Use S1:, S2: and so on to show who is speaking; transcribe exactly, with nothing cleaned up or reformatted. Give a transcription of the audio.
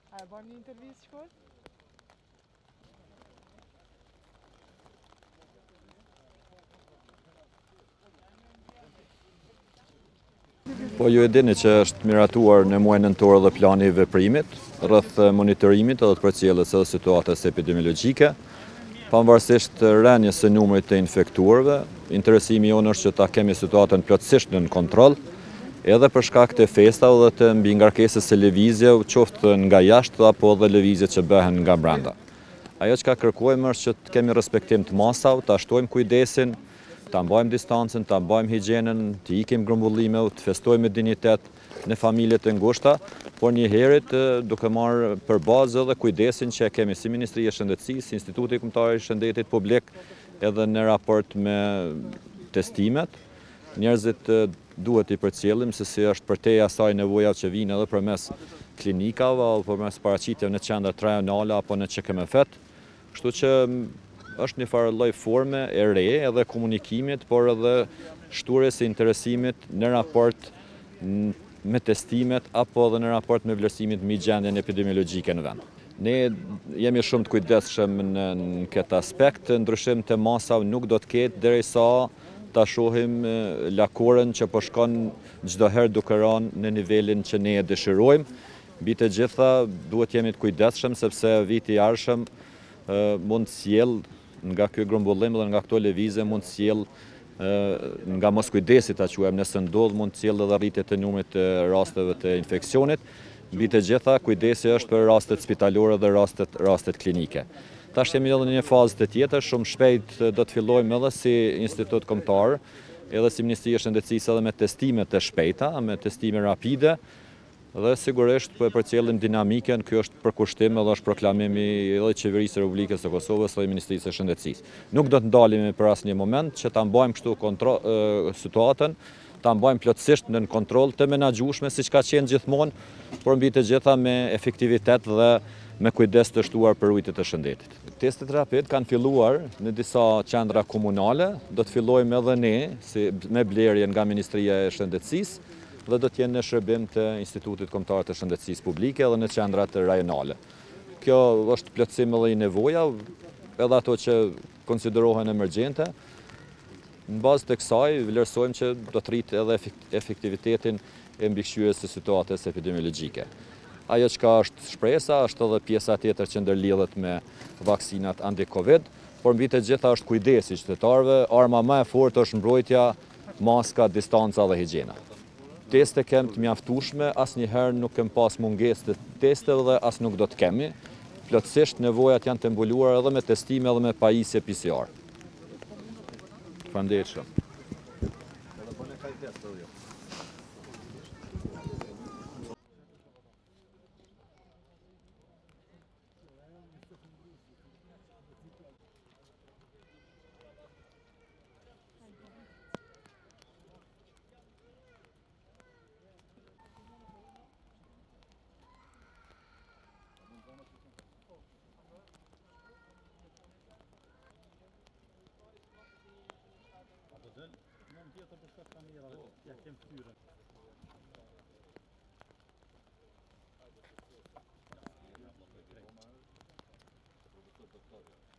S1: A e bën një intervistë shkurt?
S2: Po ju e dini që është miratuar në muajin nëntor dhe plani i veprimit rreth monitorimit edhe të përcjelljes së situatës epidemiologjike. Pavarësisht rënies së numrit të infektuarve, interesimi jonë është që ta kemi situatën plotësisht nën kontroll, edhe për shkak të festave dhe të mbi ngarkesës së lëvizjeve, qoftë nga jashtë apo edhe lëvizjet që bëhen nga brenda. Ajo që ka kërkojmë është që të kemi respektim të masave, ta shtojmë kujdesin, ta mbajmë distancën, ta mbajmë higjienën, të ikim grumbullime, të festojmë me dinjitet në familjet e ngushta, por një herët duke marrë për bazë edhe kujdesin që e kemi si Ministria e Shëndetësisë, Instituti Kombëtar i Shëndetit Publik, edhe në raport me testimet. Njerëzit duhet i përcjellim se si është përtej asaj nevoja që vijnë edhe përmes klinikave apo përmes paraqitjeve në qendrat rajonale apo në Ç K M F-t. Kështu që është një farë lloj forme e re edhe komunikimit, por edhe shturjes së interesimit në raport me testimet apo edhe në raport me vlerësimit mbi gjendjen epidemiologjike në vend. Ne jemi shumë të kujdesshëm në, në këtë aspekt, ndryshim të masave nuk do të ketë derisa ta shohim lakoren që po shkon çdo herë duke rënë në nivelin që ne e dëshirojmë. Mbi të gjitha duhet jemi të kujdesshëm sepse viti i ardhshëm mund të sjellë nga ky grumbullim dhe nga këto lëvizje mund të sjellë nga moskujdesit ta quajmë nëse ndodh mund të sjellë edhe rritje të numrit të rasteve të infeksionit. Mbi të gjitha kujdesi është për rastet spitalore dhe rastet rastet klinike. Tash jemi edhe në një fazë të tjetër, shumë shpejt do të fillojmë edhe si institut kombëtar, edhe si Ministria e Shëndetësisë edhe me testime të shpejta, me testime rapide. Dhe sigurisht po e përcjellim dinamikën, ky është përkushtim edhe është proklamimi edhe i Qeverisë së Republikës së Kosovës dhe Ministrisë së Shëndetësisë. Nuk do të ndalemi për asnjë moment që ta mbajmë kështu kontroll situatën, ta mbajmë plotësisht në kontroll të menaxhueshme siç ka qenë gjithmonë, por mbi të gjitha me efektivitet dhe me kujdes të shtuar për rujtje të shëndetit. Testet rapid kanë filluar në disa qendra komunale, do të fillojmë edhe ne si me blerje nga Ministria e Shëndetësisë dhe do të jenë në shërbim të Institutit Kombëtar të Shëndetësisë Publike edhe në qendrat rajonale. Kjo është plotësim edhe i nevoja, edhe ato që konsiderohen emergjente. Në bazë të kësaj vlerësojmë që do të rritë edhe efektivitetin e mbikëqyrjes së situatës epidemiologjike. Ajo që është shpresa është edhe pjesa tjetër që ndërlidhet me vaksinat anti-Covid, por mbi të gjitha është kujdesi i qytetarëve, arma më e fortë është mbrojtja, maska, distanca dhe higjiena. Teste kem të mjaftueshme, asnjëherë nuk kem pas mungesë të testeve dhe as nuk do të kemi. Plotësisht nevojat janë të mbuluara edhe me testime edhe me pajisje P C R. Faleminderit shumë.
S3: Någon vet att det ska planera, jag kan styra.
S2: Ja,